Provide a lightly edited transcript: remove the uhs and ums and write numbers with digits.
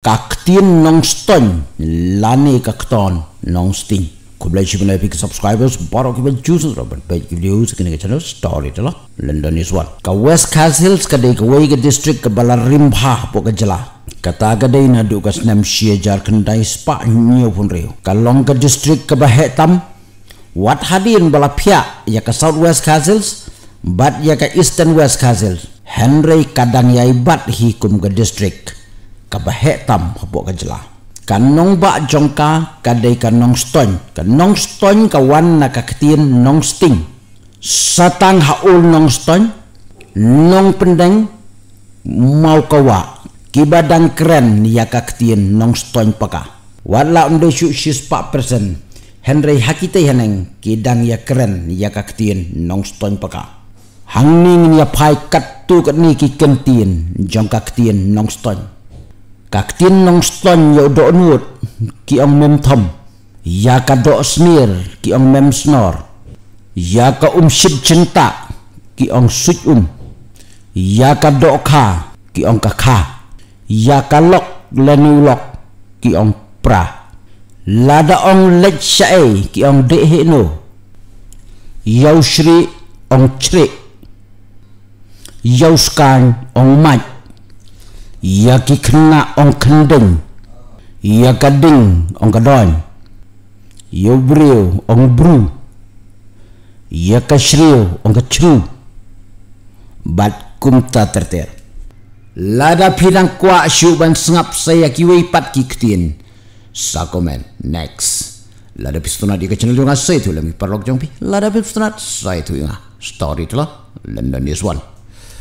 Kaktin nong ston lani kakton nong sting. Kau boleh cuba nak subscribers baru kita juice robot baik video sekini ke channel story tu lah London is one. Ka West Castles kadai ka Wai ke district ke Balarimha pok ke jela. Kata kadai na duk ka senam Shia Jharkhandai spa nyo pun reo. Ka Long ke district ke Bahetam wat hadin bala pihak ya ke South West Castles bat ya ke Eastern West Castles. Henry kadang ya ibat hikum ke district ke Bahetam pok ke jela. Kanong ba jongka kadai kanong ston kawan na kaktin nong sting satang haul nong ston nong pendeng mau kawa kibadang keren ya kaktin nong ston paka wala unde syuk 4% Henry hakite haneng kidang ya keren ya kaktin nong ston paka hangning ya pai katu katni ki kentin jong kaktin nong ston Kaktin nong ston ya dok nut ki ong mem thom ya ka dok smear ki ong mem snor ya ka ship cinta ki ong suj ya ka dok kha ki ong ka kha ya ka lok lenu lok ki ong pra lada ong lech shae ki ong de he no yau shri ong chre yau skan ong mach ya ki kena ong kendeng ya kading ong kadon ya brio ong bru ya kasrio ong kachru bat kumta terter lada pidang kwa syuban sengap saya kiwei pat kiktin sakomen next lada pistona di ke channel yung asay tu lami parlok jong pi lada pistona saya tu yung story tu lah London is one.